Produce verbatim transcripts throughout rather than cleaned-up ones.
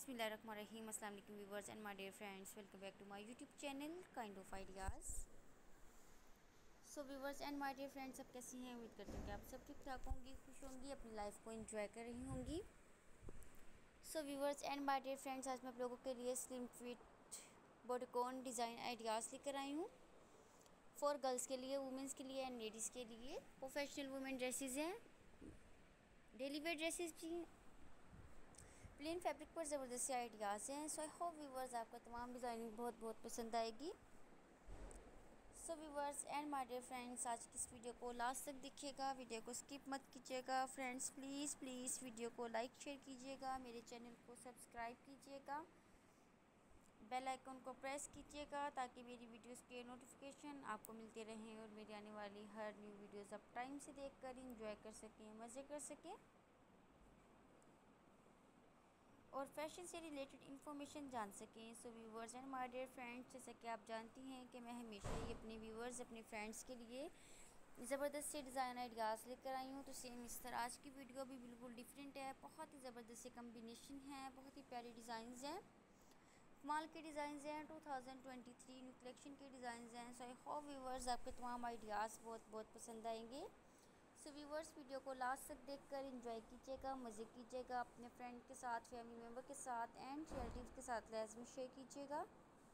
बिस्मिल्लाहिर्रहमानिर्रहीम। अस्सलाम वालेकुम viewers and my dear friends, welcome back to my YouTube channel kind of ideas. So viewers and my dear friends, सब कैसी हैं? उम्मीद करती हूँ कि आप सब ठीक ठाक होंगी, खुश होंगी, अपनी लाइफ को एंजॉय कर रही होंगी। So viewers and my dear friends, आज मैं आप लोगों के लिए slim fit bodycon design ideas लेकर आई हूँ फॉर गर्ल्स के लिए, वुमेंस के लिए एंड लेडीज़ के लिए। प्रोफेशनल वुमेन ड्रेसेस हैं, डेली वेयर ड्रेसेस भी हैं, प्लेन फैब्रिक पर ज़बरदस्त आइडियाज़ हैं। सो आई होप व्यूवर्स आपको तमाम डिज़ाइनिंग बहुत बहुत पसंद आएगी। So viewers and my dear friends, आज की इस वीडियो को लास्ट तक देखिएगा, वीडियो को स्किप मत कीजिएगा। फ्रेंड्स प्लीज़ प्लीज़ वीडियो को लाइक शेयर कीजिएगा, मेरे चैनल को सब्सक्राइब कीजिएगा, बेल आइकन को प्रेस कीजिएगा ताकि मेरी वीडियोस के नोटिफिकेशन आपको मिलते रहें और मेरी आने वाली हर न्यू वीडियोस आप टाइम से देखकर एंजॉय कर सकें, मज़े कर सकें और फैशन से रिलेटेड इन्फॉर्मेशन जान सकें। So viewers and my dear friends, जैसा कि आप जानती हैं कि मैं हमेशा ही अपने व्यूवर्स, अपने फ्रेंड्स के लिए ज़बरदस्त से डिज़ाइन आइडियाज़ लेकर आई हूँ। तो सेम इस तरह आज की वीडियो भी बिल्कुल डिफरेंट है, बहुत ही ज़बरदस्त से कम्बिनेशन है, बहुत ही प्यारे डिज़ाइंस हैं, कमाल के डिज़ाइंस हैं, two thousand twenty three new collection के डिज़ाइंस हैं। सो आई होप व्यूवर्स आपके तमाम आइडियाज़ बहुत बहुत पसंद आएंगे। सो व्यूवर्स वीडियो को लास्ट तक देखकर एंजॉय कीजिएगा, मज़े कीजिएगा, अपने फ्रेंड के साथ, फैमिली मेम्बर के साथ एंड रिलेटिव्स के साथ लाजमी शेयर कीजिएगा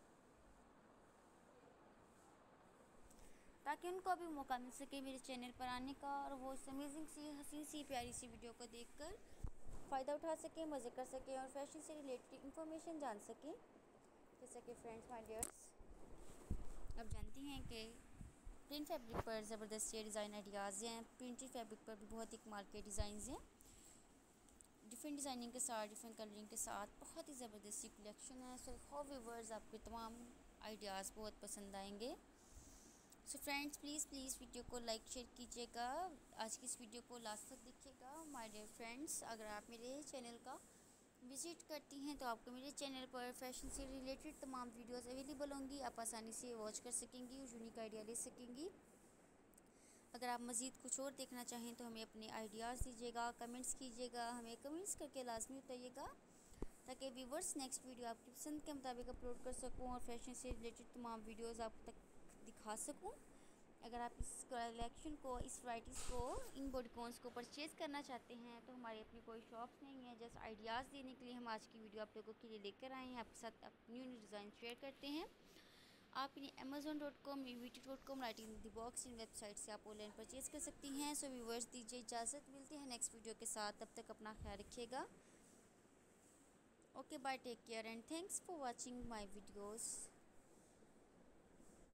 ताकि उनको भी मौका मिल सके मेरे चैनल पर आने का और वो इस अमेजिंग सी हसीन सी प्यारी सी वीडियो को देखकर फ़ायदा उठा सकें, मज़े कर सकें और फैशन से रिलेटेड इन्फॉर्मेशन जान सकें। जैसा कि फ्रेंड्स माय डियर्स, आप जानती हैं कि प्रिंट फैब्रिक पर ज़बरदस्त ये डिज़ाइन आइडियाज़ हैं, प्रिंटेड फैब्रिक पर भी बहुत ही कमाल के डिज़ाइंस हैं, डिफरेंट डिज़ाइनिंग के साथ, डिफरेंट कलरिंग के साथ बहुत ही ज़बरदस्त कलेक्शन है। सो होप व्यूअर्स आपके तमाम आइडियाज़ बहुत पसंद आएंगे। So friends please please video को लाइक शेयर कीजिएगा, आज की इस वीडियो को लास्ट तक देखिएगा। माय डियर फ्रेंड्स, अगर आप मेरे चैनल का विज़िट करती हैं तो आपको मेरे चैनल पर फैशन से रिलेटेड तमाम वीडियोस अवेलेबल होंगी, आप आसानी से वॉच कर सकेंगी और यूनिक आइडिया ले सकेंगी। अगर आप मज़ीद कुछ और देखना चाहें तो हमें अपने आइडियाज़ दीजिएगा, कमेंट्स कीजिएगा, हमें कमेंट्स करके लाजमी बताइएगा ताकि व्यूवर्स नेक्स्ट वीडियो आपकी पसंद के मुताबिक अपलोड कर सकूँ और फैशन से रिलेटेड तमाम वीडियोज़ आप तक दिखा सकूँ। अगर आप इस कलेक्शन को, इस वैराइटीज़ को, इन बॉडीकॉन्स को परचेज़ करना चाहते हैं तो हमारी अपनी कोई शॉप्स नहीं है, जस्ट आइडियाज़ देने के लिए हम आज की वीडियो आप लोगों के लिए लेकर आए हैं, आपके साथ न्यू न्यू डिज़ाइन शेयर करते हैं। आप इन्हें Amazon dot com, VT dot com, writing the box इन वेबसाइट से आप ऑनलाइन परचेज़ कर सकती हैं। सो व्यूवर्स दीजिए इजाज़त, मिलते हैं नेक्स्ट वीडियो के साथ, तब तक अपना ख्याल रखिएगा। Okay bye, take care and thanks for watching my videos.